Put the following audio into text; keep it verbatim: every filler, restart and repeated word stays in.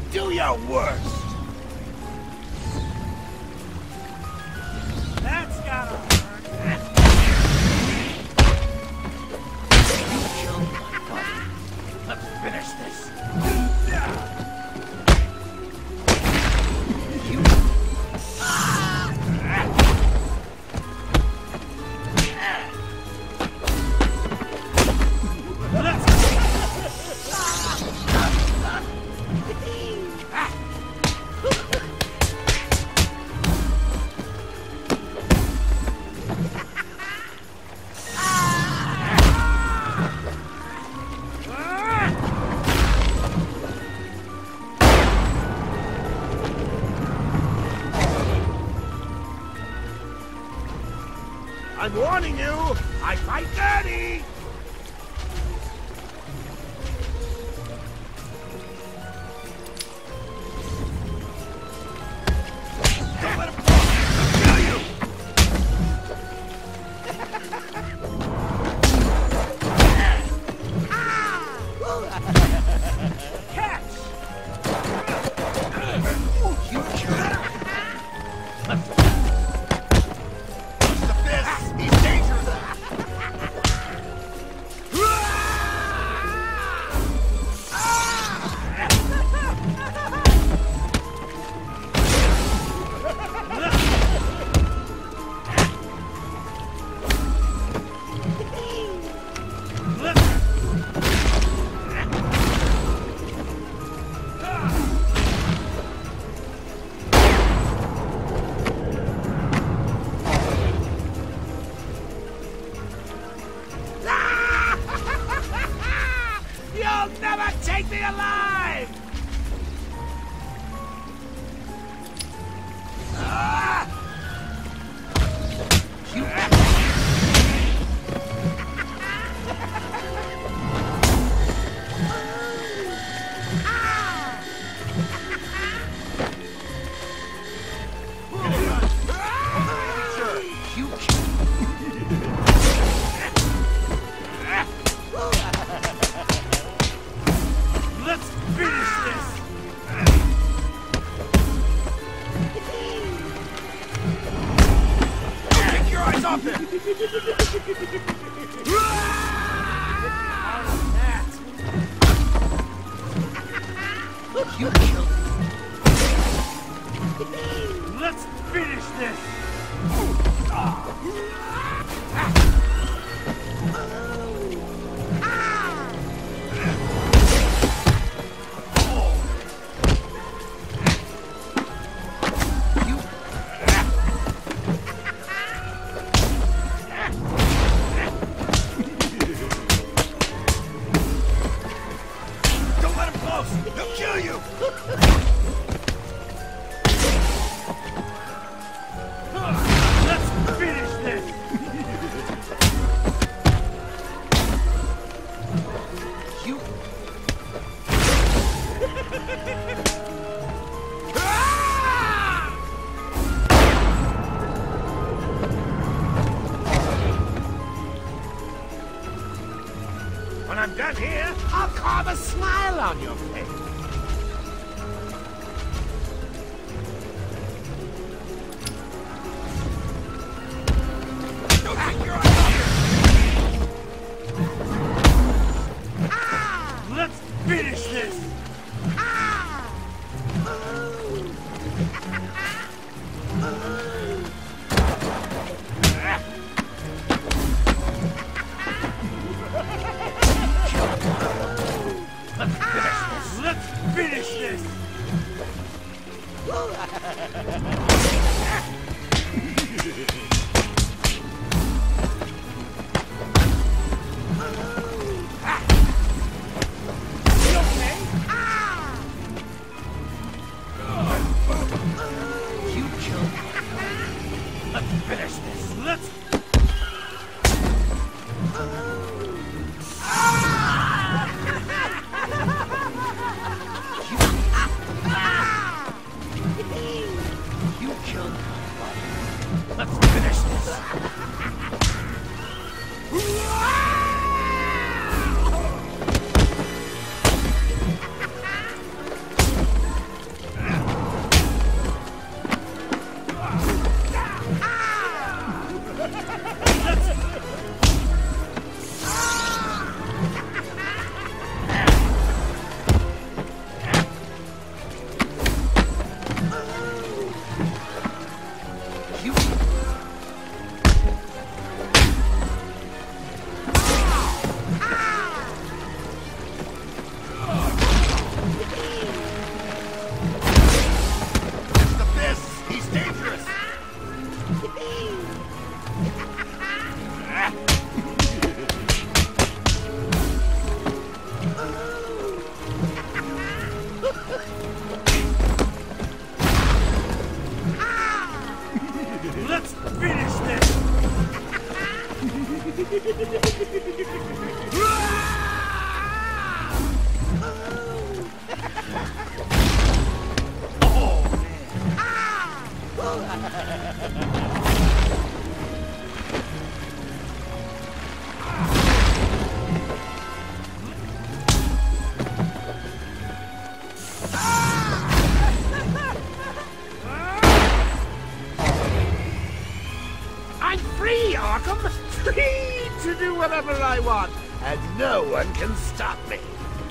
Do your worst! That's gotta hurt. You killed my buddy. Let's finish this. You... I'm warning you! I fight dirty! Don't let him go! I'll kill you! Catch! You killed him! You'll never take me alive! Ah! You... Let's finish this! Take your eyes off him! You killed him. Let's finish this! Don't let him close! He'll kill you! Let's finish this! You... When I'm done here, I'll carve a smile on your face. Don't take your eyes off him! Let's finish this! Let's finish this! You okay? You killed him. Let's finish this. Let's... and no one can stop me.